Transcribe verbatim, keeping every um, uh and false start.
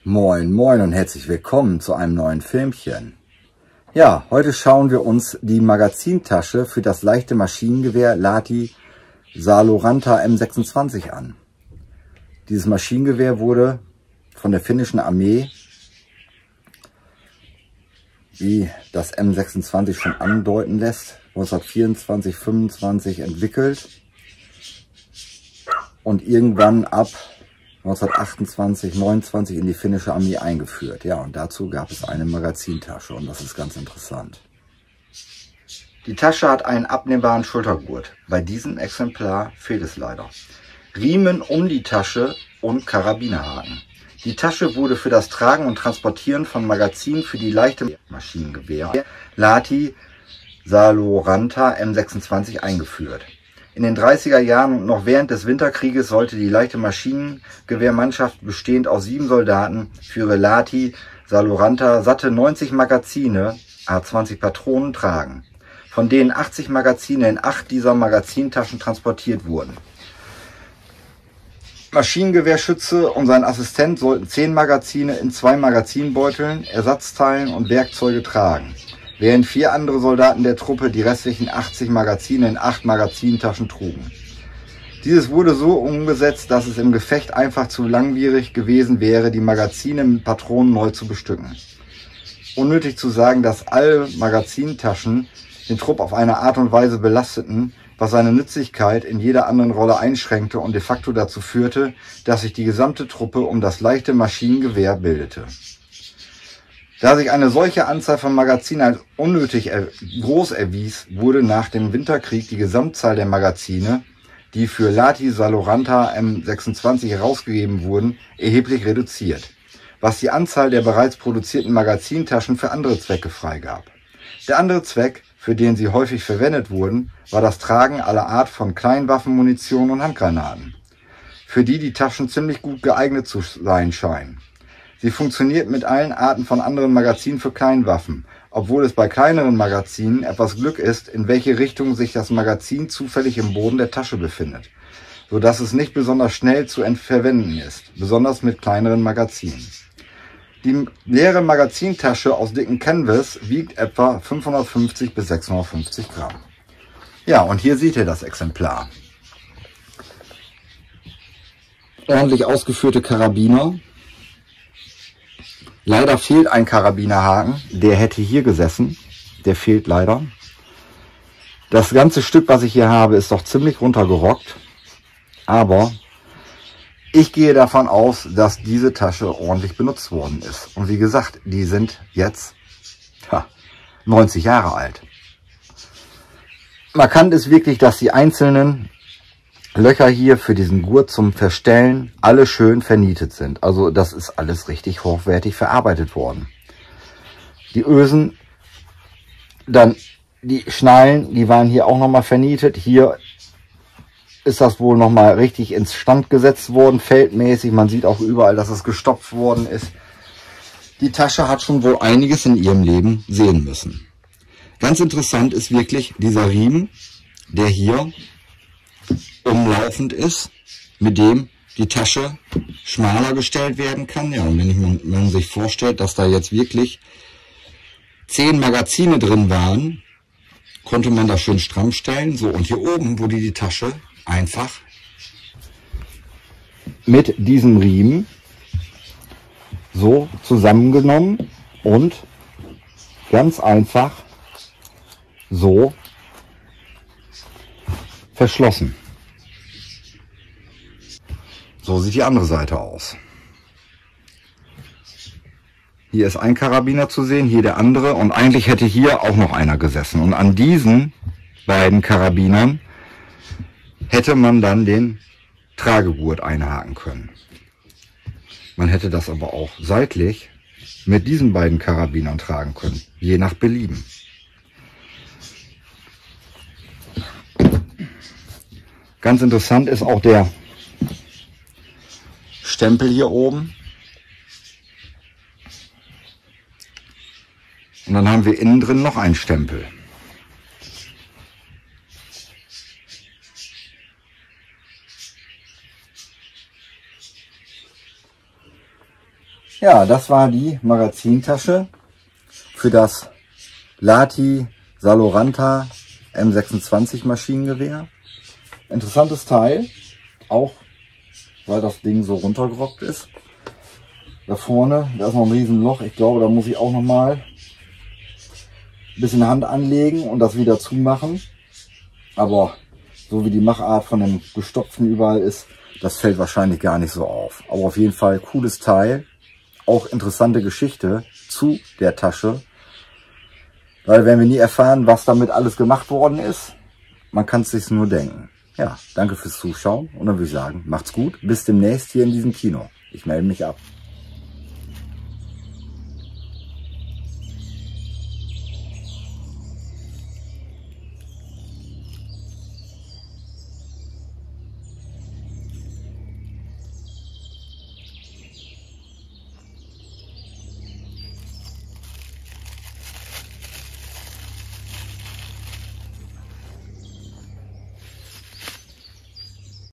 Moin moin und herzlich willkommen zu einem neuen Filmchen. Ja, heute schauen wir uns die Magazintasche für das leichte Maschinengewehr Lahti Saloranta M sechsundzwanzig an. Dieses Maschinengewehr wurde von der finnischen Armee, wie das M sechsundzwanzig schon andeuten lässt, neunzehnhundertvierundzwanzig fünfundzwanzig entwickelt und irgendwann ab neunzehnhundertachtundzwanzig neunundzwanzig in die finnische Armee eingeführt. Ja, und dazu gab es eine Magazintasche und das ist ganz interessant. Die Tasche hat einen abnehmbaren Schultergurt. Bei diesem Exemplar fehlt es leider. Riemen um die Tasche und Karabinerhaken. Die Tasche wurde für das Tragen und Transportieren von Magazinen für die leichte Maschinengewehr Lahti Saloranta M sechsundzwanzig eingeführt. In den dreißiger Jahren und noch während des Winterkrieges sollte die leichte Maschinengewehrmannschaft, bestehend aus sieben Soldaten, für ihre Lahti Saloranta satte neunzig Magazine, à zwanzig Patronen, tragen, von denen achtzig Magazine in acht dieser Magazintaschen transportiert wurden. Maschinengewehrschütze und sein Assistent sollten zehn Magazine in zwei Magazinbeuteln, Ersatzteilen und Werkzeuge tragen, während vier andere Soldaten der Truppe die restlichen achtzig Magazine in acht Magazintaschen trugen. Dieses wurde so umgesetzt, dass es im Gefecht einfach zu langwierig gewesen wäre, die Magazine mit Patronen neu zu bestücken. Unnötig zu sagen, dass alle Magazintaschen den Trupp auf eine Art und Weise belasteten, was seine Nützlichkeit in jeder anderen Rolle einschränkte und de facto dazu führte, dass sich die gesamte Truppe um das leichte Maschinengewehr bildete. Da sich eine solche Anzahl von Magazinen als unnötig groß erwies, wurde nach dem Winterkrieg die Gesamtzahl der Magazine, die für Lahti Saloranta M sechsundzwanzig herausgegeben wurden, erheblich reduziert, was die Anzahl der bereits produzierten Magazintaschen für andere Zwecke freigab. Der andere Zweck, für den sie häufig verwendet wurden, war das Tragen aller Art von Kleinwaffenmunition und Handgranaten, für die die Taschen ziemlich gut geeignet zu sein scheinen. Sie funktioniert mit allen Arten von anderen Magazinen für Kleinwaffen, obwohl es bei kleineren Magazinen etwas Glück ist, in welche Richtung sich das Magazin zufällig im Boden der Tasche befindet, so dass es nicht besonders schnell zu verwenden ist, besonders mit kleineren Magazinen. Die leere Magazintasche aus dicken Canvas wiegt etwa fünfhundertfünfzig bis sechshundertfünfzig Gramm. Ja, und hier seht ihr das Exemplar. Ordentlich ausgeführte Karabiner. Leider fehlt ein Karabinerhaken, der hätte hier gesessen, der fehlt leider. Das ganze Stück, was ich hier habe, ist doch ziemlich runtergerockt, aber ich gehe davon aus, dass diese Tasche ordentlich benutzt worden ist. Und wie gesagt, die sind jetzt ha, neunzig Jahre alt. Markant ist wirklich, dass die einzelnen Löcher hier für diesen Gurt zum Verstellen alle schön vernietet sind. Also das ist alles richtig hochwertig verarbeitet worden. Die Ösen, dann die Schnallen, die waren hier auch nochmal vernietet. Hier ist das wohl nochmal richtig ins Stand gesetzt worden, feldmäßig. Man sieht auch überall, dass es gestopft worden ist. Die Tasche hat schon wohl einiges in ihrem Leben sehen müssen. Ganz interessant ist wirklich dieser Riemen, der hier umlaufend ist, mit dem die Tasche schmaler gestellt werden kann. Ja, und wenn ich, man, man sich vorstellt, dass da jetzt wirklich zehn Magazine drin waren, konnte man das schön stramm stellen. So, und hier oben wurde die Tasche einfach mit diesem Riemen so zusammengenommen und ganz einfach so verschlossen. So sieht die andere Seite aus. Hier ist ein Karabiner zu sehen, hier der andere, und eigentlich hätte hier auch noch einer gesessen. Und an diesen beiden Karabinern hätte man dann den Tragegurt einhaken können. Man hätte das aber auch seitlich mit diesen beiden Karabinern tragen können, je nach Belieben. Ganz interessant ist auch der Stempel hier oben. Und dann haben wir innen drin noch einen Stempel. Ja, das war die Magazintasche für das Lati Saloranta M sechsundzwanzig Maschinengewehr. Interessantes Teil, auch weil das Ding so runtergerockt ist. Da vorne, da ist noch ein riesen Loch. Ich glaube, da muss ich auch noch mal ein bisschen Hand anlegen und das wieder zumachen. Aber so wie die Machart von dem Gestopften überall ist, das fällt wahrscheinlich gar nicht so auf. Aber auf jeden Fall cooles Teil. Auch interessante Geschichte zu der Tasche. Weil werden wir nie erfahren, was damit alles gemacht worden ist. Man kann es sich nur denken. Ja, danke fürs Zuschauen und dann würde ich sagen, macht's gut. Bis demnächst hier in diesem Kino. Ich melde mich ab.